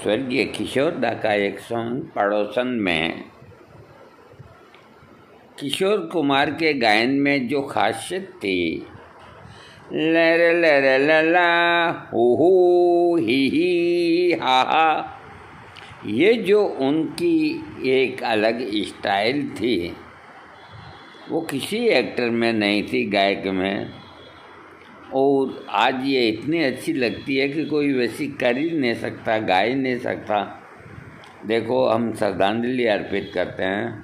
स्वर्गीय किशोर दा का एक सॉन्ग पड़ोसन में किशोर कुमार के गायन में जो खासियत थी, लर लर लला हो ही हा हा, ये जो उनकी एक अलग स्टाइल थी वो किसी एक्टर में नहीं थी, गायक में। और आज ये इतनी अच्छी लगती है कि कोई वैसी कर ही नहीं सकता, गा ही नहीं सकता। देखो, हम श्रद्धांजलि अर्पित करते हैं।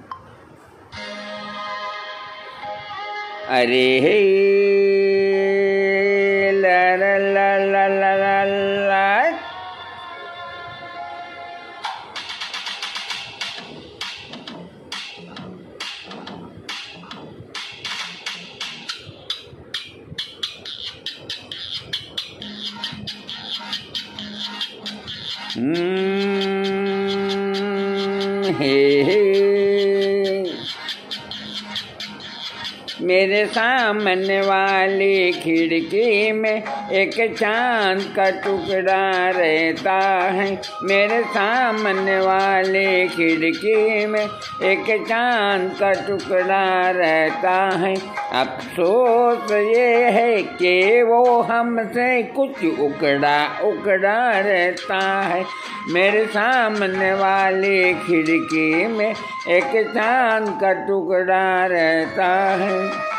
अरे हे ला ला ला ला ला ला ला। हे मेरे सामने वाली खिड़की में एक चांद का टुकड़ा रहता है। मेरे सामने वाली खिड़की में एक चांद का टुकड़ा रहता है। अफसोस ये है कि वो हमसे कुछ उकड़ा रहता है। मेरे सामने वाली खिड़की में एक चांद का टुकड़ा रहता है।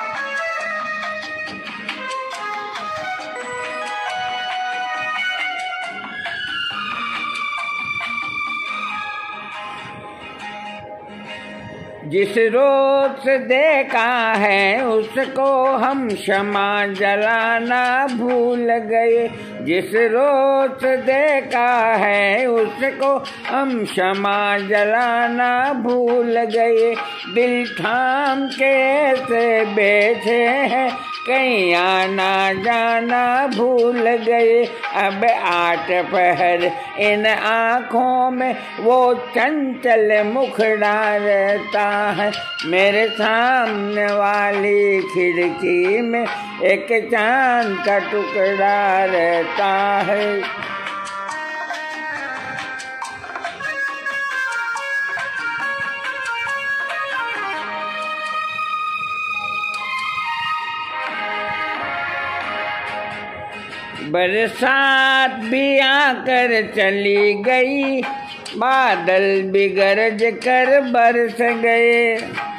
जिस रोज से देखा है उसको हम क्षमा जलाना भूल गए। जिस रोज से देखा है उसको हम क्षमा जलाना भूल गए। दिल थाम के ऐसे बैठे हैं कहीं आना जाना भूल गए। अब 8 पहर इन आँखों में वो चंचल मुखड़ा रहता है। मेरे सामने वाली खिड़की में एक चांद का टुकड़ा रहता है। बरसात भी आकर चली गई, बादल भी गरज कर बरस गए।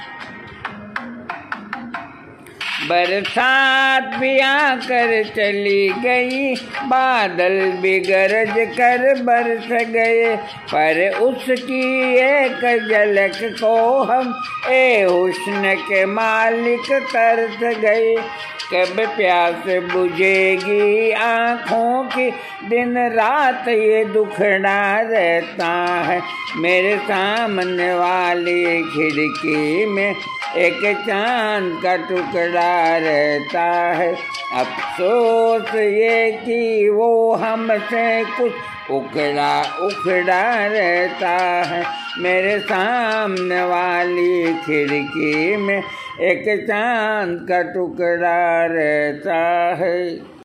बरसात भी आकर चली गई, बादल भी गरज कर बरस गए। पर उसकी एक झलक को हम हुस्न के मालिक तरस गए। कब प्यास बुझेगी आँखों की, दिन रात ये दुखड़ा रहता है। मेरे सामने वाली खिड़की में एक चांद का टुकड़ा रहता है। अफसोस ये कि वो हमसे कुछ उखड़ा रहता है। मेरे सामने वाली खिड़की में एक चांद का टुकड़ा रहता है।